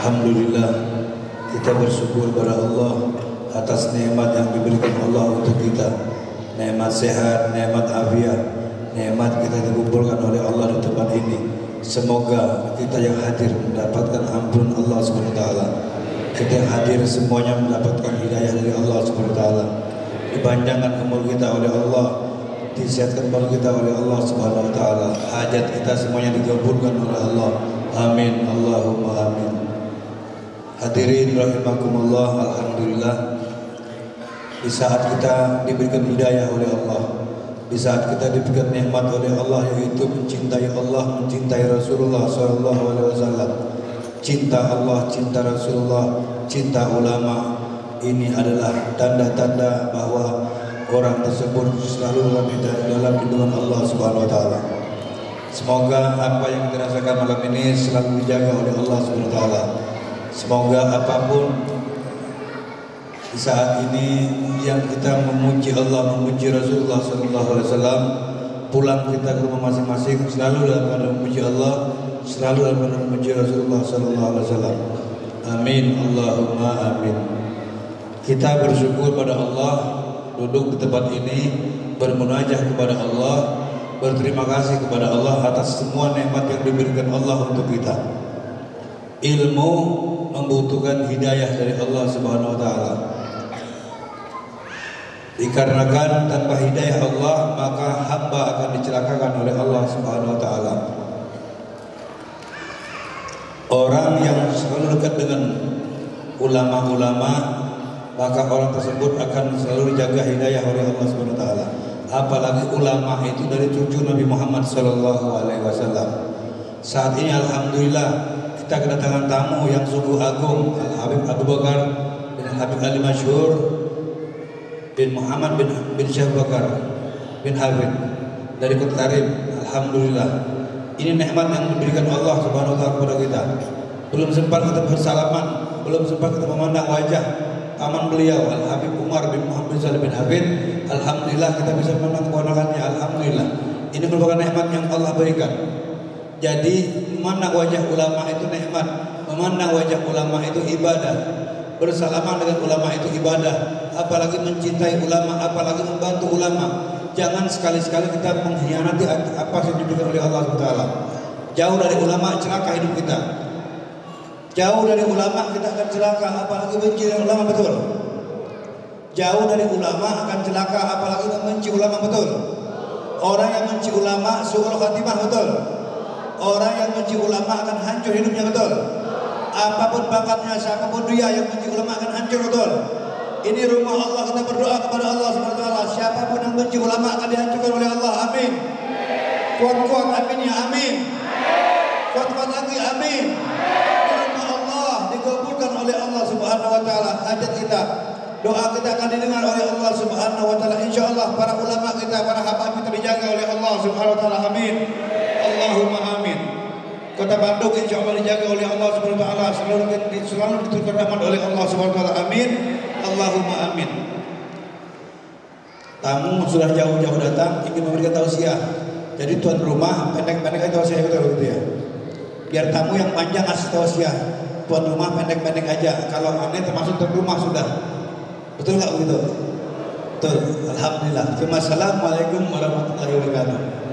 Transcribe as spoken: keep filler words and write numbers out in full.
Alhamdulillah, kita bersyukur kepada Allah atas nikmat yang diberikan Allah untuk kita. Nikmat sehat, nikmat afiat, nikmat kita dikumpulkan oleh Allah di tempat ini. Semoga kita yang hadir mendapatkan ampun Allah subhanahu wa taala. Kita yang hadir semuanya mendapatkan hidayah dari Allah subhanahu wa taala. Dipanjangkan umur kita oleh Allah, disehatkan badan kita oleh Allah subhanahu wa taala. Hajat kita semuanya dikabulkan oleh Allah. Amin, Allahumma amin. Hadirin rahimakumullah, alhamdulillah, di saat kita diberikan hidayah oleh Allah, di saat kita diberikan nikmat oleh Allah, yaitu mencintai Allah, mencintai Rasulullah sallallahu alaihi wasallam, cinta Allah, cinta Rasulullah, cinta ulama, ini adalah tanda-tanda bahwa orang tersebut selalu dalam dalam lindungan Allah subhanahu wa taala. Semoga apa yang kita rasakan malam ini selalu dijaga oleh Allah subhanahu wa taala. Semoga apapun di saat ini yang kita memuji Allah, memuji Rasulullah sallallahu alaihi wasallam, pulang kita ke rumah masing-masing selalu dalam keadaan memuji Allah, selalu dalam keadaan memuji Rasulullah sallallahu alaihi wasallam. Amin, Allahumma amin. Kita bersyukur pada Allah, duduk di tempat ini, bermunajah kepada Allah, berterima kasih kepada Allah atas semua nikmat yang diberikan Allah untuk kita. Ilmu membutuhkan hidayah dari Allah subhanahu wa ta'ala. Dikarenakan tanpa hidayah Allah, maka hamba akan dicelakakan oleh Allah subhanahu wa ta'ala. Orang yang selalu dekat dengan ulama-ulama, maka orang tersebut akan selalu dijaga hidayah oleh Allah subhanahu wa ta'ala. Apalagi ulama itu dari cucu Nabi Muhammad sallallahu alaihi wasallam. Saat ini alhamdulillah kita kedatangan tamu yang sungguh agung, Al-Habib Abu Bakar bin Habib Ali Masyhur bin Muhammad bin bin Syekh Bakar bin Habib dari Kota Tarim. Alhamdulillah, ini nikmat yang diberikan Allah subhanahu wa ta'ala kepada kita. Belum sempat kita bersalaman, belum sempat kita memandang wajah paman beliau Al-Habib Umar bin Muhammad bin Salim bin Habib. Alhamdulillah kita bisa memandang keponakannya. Alhamdulillah, ini merupakan nikmat yang Allah berikan. Jadi memandang wajah ulama itu nikmat, memandang wajah ulama itu ibadah, bersalaman dengan ulama itu ibadah, apalagi mencintai ulama, apalagi membantu ulama. Jangan sekali-sekali kita mengkhianati apa yang diberikan oleh Allah subhanahu wa taala. Jauh dari ulama celaka hidup kita. Jauh dari ulama kita akan celaka, apalagi benci dengan ulama, betul. Jauh dari ulama akan celaka, apalagi membenci ulama, betul. Orang yang benci ulama su'ul khatimah, betul. Orang yang benci ulama akan hancur hidupnya, betul. Apapun bakatnya, siapapun dia yang benci ulama akan hancur, betul. Ini rumah Allah, kita berdoa kepada Allah subhanahu wa taala. Siapapun yang benci ulama akan dihancurkan oleh Allah. Amin. Kuat-kuat amin ya amin. Kuat-kuat lagi amin. Rumah Allah dikabulkan oleh Allah subhanahu wa taala. Hajat kita, doa kita akan didengar oleh Allah subhanahu wa taala. Insyaallah para ulama kita, para hamba kita dijaga oleh Allah subhanahu wa taala. Amin. Allahumma amin. Kota Bandung insya Allah dijaga oleh Allah subhanahu wa ta'ala, selalu, selalu diturunkan rahmat oleh Allah subhanahu wa ta'ala. Amin. Allahumma amin. Tamu sudah jauh-jauh datang ingin memberikan tausiah. Jadi tuan rumah pendek-pendek aja tausiah, betul gitu ya. Biar tamu yang panjang ngasih tausiah, tuan rumah pendek-pendek aja. Kalau aneh termasuk tuan rumah sudah. Betul nggak begitu? Betul. Alhamdulillah. Assalamualaikum warahmatullahi wabarakatuh.